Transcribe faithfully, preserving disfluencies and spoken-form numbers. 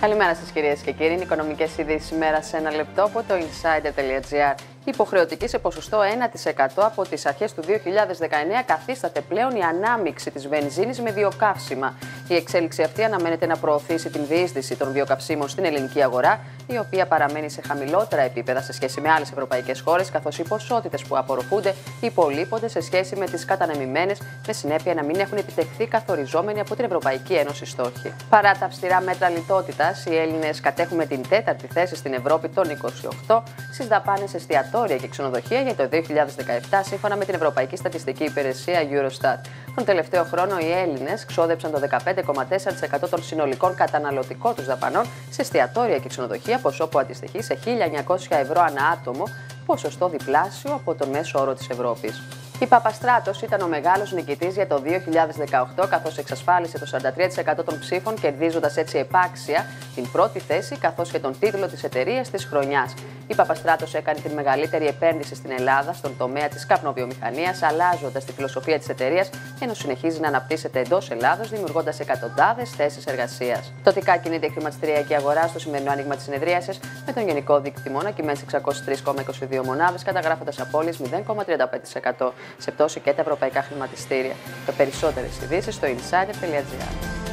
Καλημέρα σας κυρίες και κύριοι. Είναι οικονομικές ειδήσεις ημέρα σε ένα λεπτό από το insider τελεία gr. Υποχρεωτική σε ποσοστό ένα τοις εκατό από τις αρχές του δύο χιλιάδες δεκαεννέα καθίσταται πλέον η ανάμειξη της βενζίνης με βιοκαύσιμα. Η εξέλιξη αυτή αναμένεται να προωθήσει την διείσδυση των βιοκαυσίμων στην ελληνική αγορά, η οποία παραμένει σε χαμηλότερα επίπεδα σε σχέση με άλλες ευρωπαϊκές χώρες, καθώς οι ποσότητες που απορροφούνται υπολείπονται σε σχέση με τις κατανεμημένες, με συνέπεια να μην έχουν επιτευχθεί καθοριζόμενοι από την Ευρωπαϊκή Ένωση στόχοι. Παρά τα αυστηρά μέτρα λιτότητας, οι Έλληνες κατέχουν την τέταρτη θέση στην Ευρώπη των είκοσι οκτώ στις δαπάνες εστιατόρια και ξενοδοχεία για το δύο χιλιάδες δεκαεπτά, σύμφωνα με την Ευρωπαϊκή Στατιστική Υπηρεσία Eurostat. Τον τελευταίο χρόνο, οι Έλληνες ξόδεψαν το δεκαπέντε κόμμα τέσσερα τοις εκατό των συνολικών καταναλωτικών τους δαπανών σε εστιατόρια και ξενοδοχεία, ποσό που αντιστοιχεί σε χίλια εννιακόσια ευρώ ανά άτομο, ποσοστό διπλάσιο από τον μέσο όρο της Ευρώπης. Η Παπαστράτος ήταν ο μεγάλος νικητής για το δύο χιλιάδες δεκαοκτώ, καθώς εξασφάλισε το σαράντα τρία τοις εκατό των ψήφων, κερδίζοντας έτσι επάξια την πρώτη θέση καθώς και τον τίτλο της εταιρείας της χρονιάς. Η Παπαστράτος έκανε την μεγαλύτερη επένδυση στην Ελλάδα στον τομέα της καπνοβιομηχανίας, αλλάζοντας τη φιλοσοφία της εταιρείας, ενώ συνεχίζει να αναπτύσσεται εντός Ελλάδος, δημιουργώντας εκατοντάδες θέσεις εργασίας. Τοπικά κινείται η χρηματιστηριακή αγορά στο σημερινό άνοιγμα της συνεδρίασης, με τον γενικό δείκτη τιμών να κυμαίνει σε εξακόσιες τρεις κόμμα είκοσι δύο μονάδες, καταγράφοντας απώλειες μηδέν κόμμα τριάντα πέντε τοις εκατό σε πτώση και τα ευρωπαϊκά χρηματιστήρια. Το περισσότερες ειδήσεις στο insider τελεία gr.